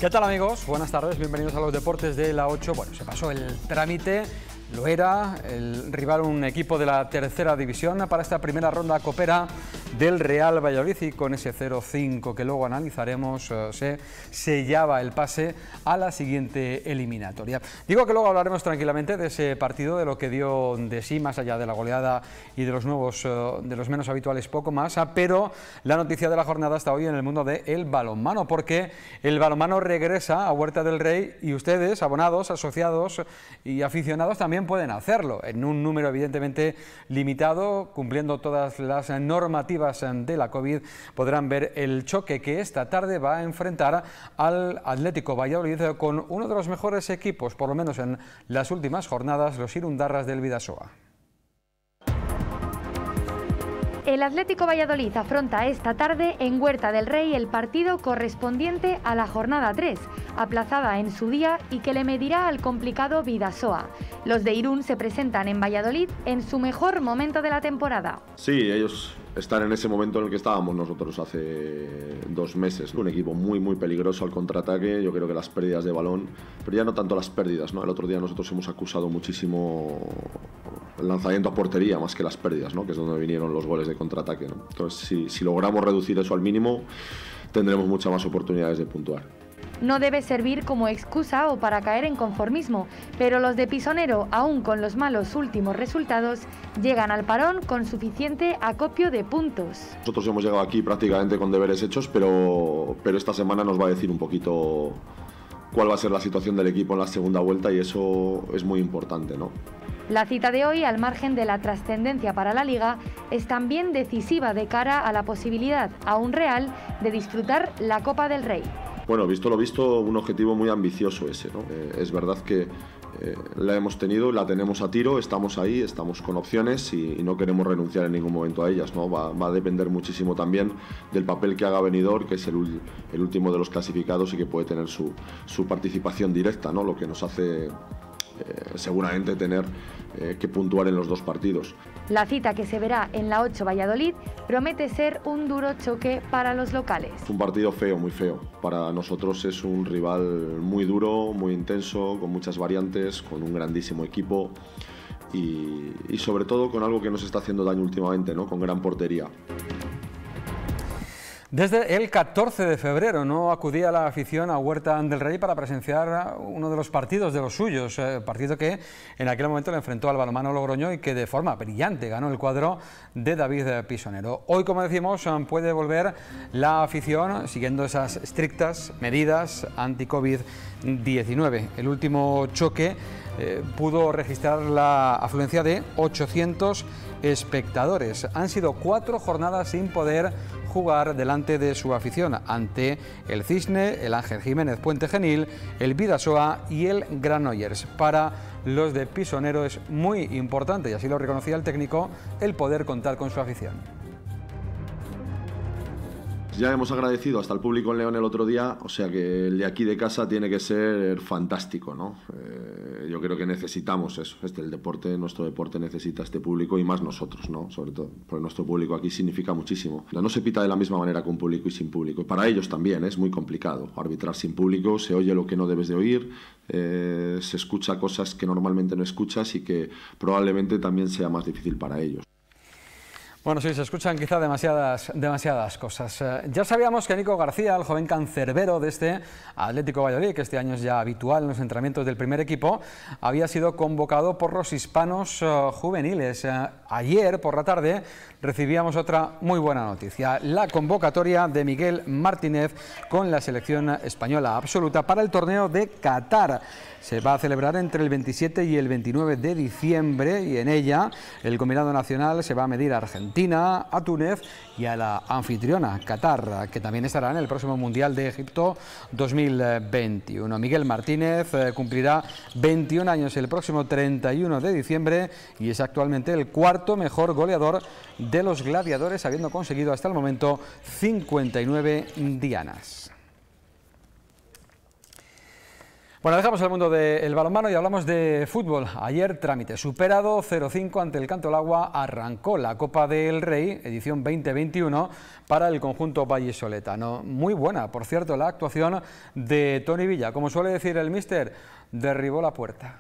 ¿Qué tal, amigos? Buenas tardes, bienvenidos a los deportes de la 8. Bueno, se pasó el trámite, lo era, el rival un equipo de la tercera división para esta primera ronda copera del Real Valladolid, y con ese 0-5 que luego analizaremos se sellaba el pase a la siguiente eliminatoria. Digo que luego hablaremos tranquilamente de ese partido, de lo que dio de sí, más allá de la goleada y de los nuevos, de los menos habituales, poco más, pero la noticia de la jornada está hoy en el mundo del balonmano, porque el balonmano regresa a Huerta del Rey y ustedes, abonados, asociados y aficionados, también pueden hacerlo, en un número evidentemente limitado, cumpliendo todas las normativas de la COVID. Podrán ver el choque que esta tarde va a enfrentar al Atlético Valladolid con uno de los mejores equipos, por lo menos en las últimas jornadas, los Irundarras del Bidasoa. El Atlético Valladolid afronta esta tarde en Huerta del Rey el partido correspondiente a la jornada 3, aplazada en su día y que le medirá al complicado Bidasoa. Los de Irún se presentan en Valladolid en su mejor momento de la temporada. Sí, ellos están en ese momento en el que estábamos nosotros hace 2 meses. Un equipo muy peligroso al contraataque. Yo creo que las pérdidas de balón, pero ya no tanto las pérdidas, ¿no? El otro día nosotros hemos acusado muchísimo el lanzamiento a portería más que las pérdidas, ¿no? Que es donde vinieron los goles de contraataque, ¿no? Entonces, si logramos reducir eso al mínimo, tendremos muchas más oportunidades de puntuar. No debe servir como excusa o para caer en conformismo, pero los de Pisonero, aún con los malos últimos resultados, llegan al parón con suficiente acopio de puntos. Nosotros hemos llegado aquí prácticamente con deberes hechos, pero esta semana nos va a decir un poquito cuál va a ser la situación del equipo en la segunda vuelta, y eso es muy importante, ¿no? La cita de hoy, al margen de la trascendencia para la Liga, es también decisiva de cara a la posibilidad, aún real, de disfrutar la Copa del Rey. Bueno, visto lo visto, un objetivo muy ambicioso ese, ¿no? Es verdad que la hemos tenido, la tenemos a tiro, estamos ahí, estamos con opciones y no queremos renunciar en ningún momento a ellas, ¿no? Va a depender muchísimo también del papel que haga Benidorm, que es el último de los clasificados y que puede tener su participación directa, ¿no? Lo que nos hace seguramente tener que puntuar en los 2 partidos. La cita, que se verá en la 8 Valladolid, promete ser un duro choque para los locales. Es un partido feo, muy feo. Para nosotros es un rival muy duro, muy intenso, con muchas variantes, con un grandísimo equipo y sobre todo con algo que nos está haciendo daño últimamente, ¿no? Con gran portería. Desde el 14 de febrero no acudía la afición a Huerta del Rey para presenciar uno de los partidos de los suyos, partido que en aquel momento le enfrentó al balonmano Logroño y que de forma brillante ganó el cuadro de David Pisonero. Hoy, como decimos, puede volver la afición siguiendo esas estrictas medidas anti-COVID-19. El último choque pudo registrar la afluencia de 800 espectadores. Han sido 4 jornadas sin poder jugar delante de su afición, ante el Cisne, el Ángel Jiménez Puente Genil, el Bidasoa y el Granollers. Para los de Pisonero es muy importante, y así lo reconocía el técnico, el poder contar con su afición. Ya hemos agradecido hasta el público en León el otro día, o sea que el de aquí de casa tiene que ser fantástico, ¿no? Yo creo que necesitamos eso, nuestro deporte necesita este público y más nosotros, ¿no? Sobre todo, porque nuestro público aquí significa muchísimo. No se pita de la misma manera con público y sin público. Para ellos también es muy complicado arbitrar sin público, se oye lo que no debes de oír, se escucha cosas que normalmente no escuchas y que probablemente también sea más difícil para ellos. Bueno, sí, se escuchan quizá demasiadas cosas. Ya sabíamos que Nico García, el joven cancerbero de este Atlético Valladolid, que este año es ya habitual en los entrenamientos del primer equipo, había sido convocado por los hispanos juveniles. Ayer por la tarde recibíamos otra muy buena noticia: la convocatoria de Miguel Martínez con la selección española absoluta para el torneo de Qatar. Se va a celebrar entre el 27 y el 29 de diciembre y en ella el combinado nacional se va a medir a Argentina, a Túnez y a la anfitriona Qatar, que también estará en el próximo Mundial de Egipto 2021. Miguel Martínez cumplirá 21 años el próximo 31 de diciembre y es actualmente el 4º mejor goleador de los gladiadores, habiendo conseguido hasta el momento 59 dianas. Bueno, dejamos el mundo del balonmano y hablamos de fútbol. Ayer trámite superado, 0-5 ante el Cantolagua, arrancó la Copa del Rey, edición 2021, para el conjunto vallisoletano. Muy buena, por cierto, la actuación de Toni Villa. Como suele decir el míster, derribó la puerta.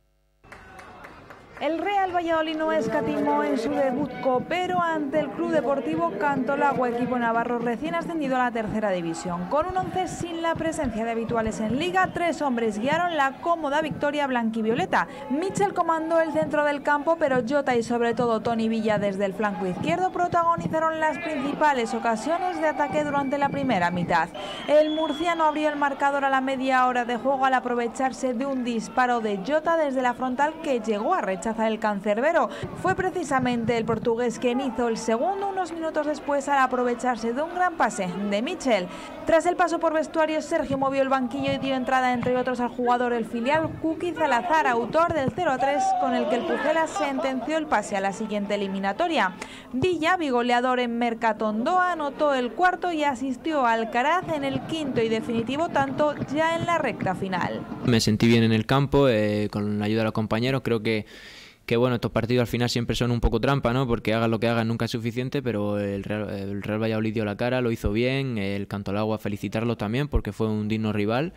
El Real Valladolid no escatimó en su debut copero ante el Club Deportivo Cantolagua, equipo navarro recién ascendido a la tercera división. Con un 11 sin la presencia de habituales en Liga, 3 hombres guiaron la cómoda victoria blanquivioleta. Mitchell comandó el centro del campo, pero Jota y sobre todo Toni Villa desde el flanco izquierdo protagonizaron las principales ocasiones de ataque durante la primera mitad. El murciano abrió el marcador a la media hora de juego al aprovecharse de un disparo de Jota desde la frontal que llegó a rechazar el cancerbero. Fue precisamente el portugués quien hizo el segundo unos minutos después al aprovecharse de un gran pase de Mitchell. Tras el paso por vestuarios, Sergio movió el banquillo y dio entrada entre otros al jugador el filial Kuki Salazar, autor del 0-3 con el que el Pucela sentenció el pase a la siguiente eliminatoria. Villa, bigoleador en Mercatondoa, anotó el cuarto y asistió a Alcaraz en el quinto y definitivo tanto ya en la recta final. Me sentí bien en el campo, con la ayuda de los compañeros. Creo que bueno, estos partidos al final siempre son un poco trampa, ¿no? Porque hagan lo que hagan nunca es suficiente, pero el Real Valladolid dio la cara, lo hizo bien. El Cantolagua, felicitarlo también porque fue un digno rival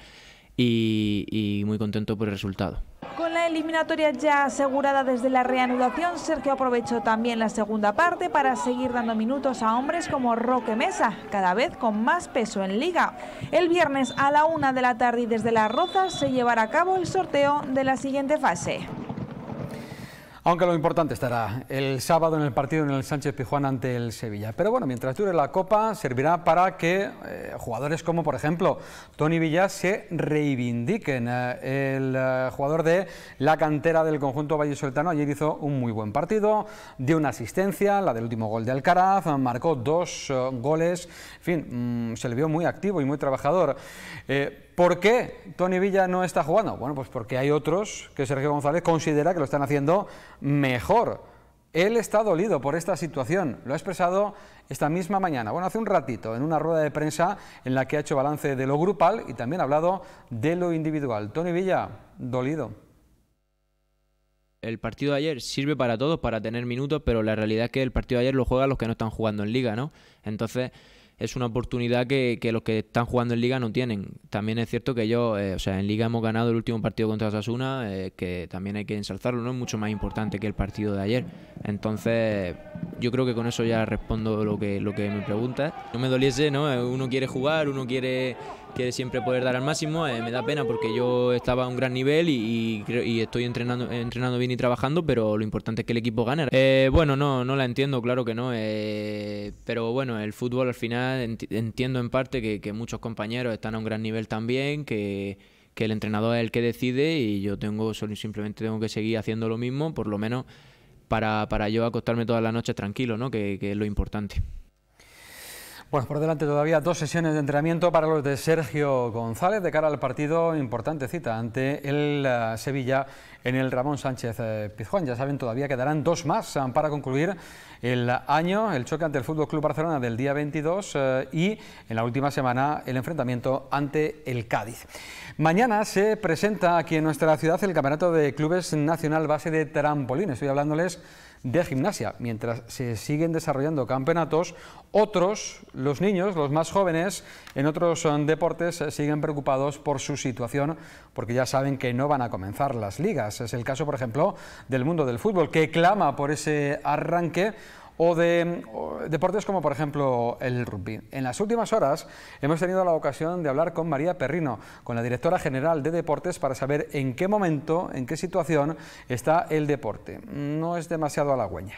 y muy contento por el resultado. Con la eliminatoria ya asegurada desde la reanudación, Sergio aprovechó también la segunda parte para seguir dando minutos a hombres como Roque Mesa, cada vez con más peso en Liga. El viernes a la 1 de la tarde y desde Las Rozas se llevará a cabo el sorteo de la siguiente fase. Aunque lo importante estará el sábado en el partido en el Sánchez-Pizjuán ante el Sevilla. Pero bueno, mientras dure la Copa, servirá para que jugadores como, por ejemplo, Toni Villa se reivindiquen. El jugador de la cantera del conjunto vallisoletano ayer hizo un muy buen partido, dio una asistencia, la del último gol de Alcaraz, marcó 2 goles, en fin, se le vio muy activo y muy trabajador. ¿Por qué Toni Villa no está jugando? Bueno, pues porque hay otros que Sergio González considera que lo están haciendo mejor. Él está dolido por esta situación, lo ha expresado esta misma mañana, bueno, hace un ratito, en una rueda de prensa en la que ha hecho balance de lo grupal y también ha hablado de lo individual. Toni Villa, dolido. El partido de ayer sirve para todos, para tener minutos, pero la realidad es que el partido de ayer lo juegan los que no están jugando en Liga, ¿no? Entonces es una oportunidad que los que están jugando en Liga no tienen. También es cierto que ellos, en Liga hemos ganado el último partido contra Osasuna, que también hay que ensalzarlo, ¿no? Es mucho más importante que el partido de ayer. Entonces, yo creo que con eso ya respondo lo que me preguntas. No me doliese, ¿no? Uno quiere jugar, uno quiere siempre poder dar al máximo. Me da pena porque yo estaba a un gran nivel y estoy entrenando bien y trabajando, pero lo importante es que el equipo gane. Bueno, no la entiendo, claro que no. Pero bueno, el fútbol al final entiendo en parte que muchos compañeros están a un gran nivel también, que el entrenador es el que decide y yo simplemente tengo que seguir haciendo lo mismo, por lo menos para yo acostarme todas las noches tranquilo, ¿no? Que es lo importante. Bueno, por delante todavía 2 sesiones de entrenamiento para los de Sergio González de cara al partido, importante cita ante el Sevilla en el Ramón Sánchez Pizjuán. Ya saben, todavía quedarán 2 más para concluir el año, el choque ante el FC Barcelona del día 22 y en la última semana el enfrentamiento ante el Cádiz. Mañana se presenta aquí en nuestra ciudad el Campeonato de Clubes Nacional Base de Trampolín. Estoy hablándoles de gimnasia. Mientras se siguen desarrollando campeonatos, otros, los niños, los más jóvenes, en otros deportes siguen preocupados por su situación porque ya saben que no van a comenzar las ligas. Es el caso, por ejemplo, del mundo del fútbol, que clama por ese arranque, o de deportes como por ejemplo el rugby. En las últimas horas hemos tenido la ocasión de hablar con María Perrino, con la directora general de deportes, para saber en qué momento, en qué situación está el deporte. No es demasiado halagüeña.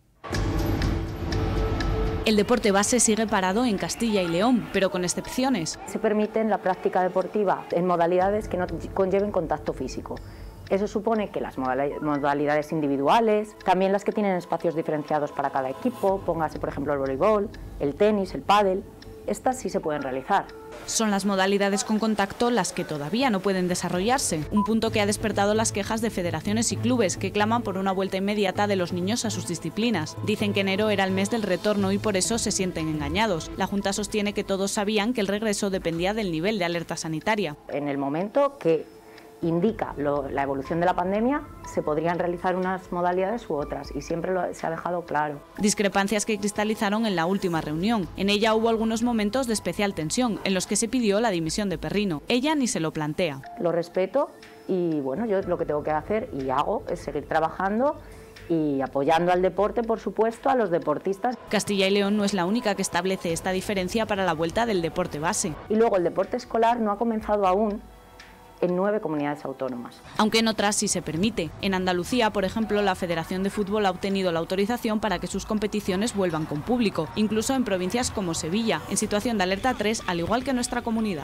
El deporte base sigue parado en Castilla y León, pero con excepciones. Se permite la práctica deportiva en modalidades que no conlleven contacto físico. Eso supone que las modalidades individuales, también las que tienen espacios diferenciados para cada equipo, póngase por ejemplo el voleibol, el tenis, el pádel, estas sí se pueden realizar. Son las modalidades con contacto las que todavía no pueden desarrollarse, un punto que ha despertado las quejas de federaciones y clubes que claman por una vuelta inmediata de los niños a sus disciplinas. Dicen que enero era el mes del retorno y por eso se sienten engañados. La Junta sostiene que todos sabían que el regreso dependía del nivel de alerta sanitaria. En el momento que indica la evolución de la pandemia, se podrían realizar unas modalidades u otras, y siempre se ha dejado claro. Discrepancias que cristalizaron en la última reunión. En ella hubo algunos momentos de especial tensión, en los que se pidió la dimisión de Perrino. Ella ni se lo plantea. Lo respeto y bueno, yo lo que tengo que hacer y hago es seguir trabajando y apoyando al deporte, por supuesto, a los deportistas. Castilla y León no es la única que establece esta diferencia para la vuelta del deporte base. Y luego el deporte escolar no ha comenzado aún en 9 comunidades autónomas. Aunque en otras sí se permite. En Andalucía, por ejemplo, la Federación de Fútbol ha obtenido la autorización para que sus competiciones vuelvan con público, incluso en provincias como Sevilla, en situación de alerta 3, al igual que nuestra comunidad.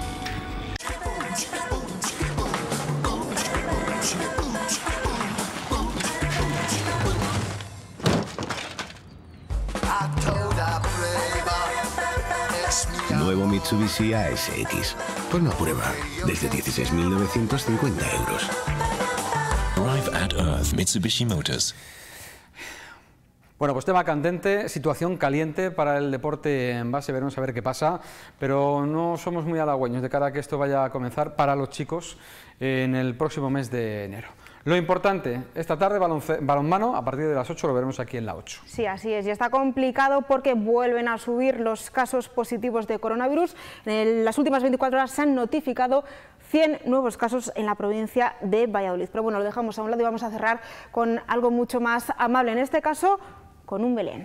Nuevo Mitsubishi ASX. Ponlo a prueba desde 16.950 euros. Arrive at Earth, Mitsubishi Motors. Bueno, pues tema candente, situación caliente para el deporte en base, veremos a ver qué pasa, pero no somos muy halagüeños de cara a que esto vaya a comenzar para los chicos en el próximo mes de enero. Lo importante, esta tarde balonmano, a partir de las 8 lo veremos aquí en la 8. Sí, así es, y está complicado porque vuelven a subir los casos positivos de coronavirus. En las últimas 24 horas se han notificado 100 nuevos casos en la provincia de Valladolid. Pero bueno, lo dejamos a un lado y vamos a cerrar con algo mucho más amable, en este caso con un Belén.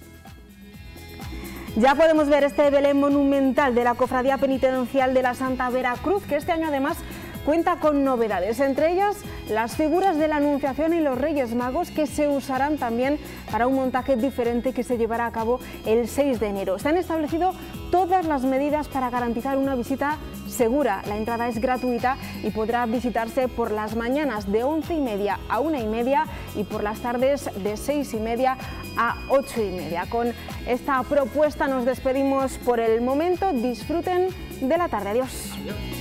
Ya podemos ver este Belén monumental de la Cofradía Penitencial de la Santa Veracruz, que este año además cuenta con novedades, entre ellas las figuras de la Anunciación y los Reyes Magos, que se usarán también para un montaje diferente que se llevará a cabo el 6 de enero. Se han establecido todas las medidas para garantizar una visita segura. La entrada es gratuita y podrá visitarse por las mañanas de 11:30 a 1:30 y por las tardes de 6:30 a 8:30. Con esta propuesta nos despedimos por el momento. Disfruten de la tarde. Adiós.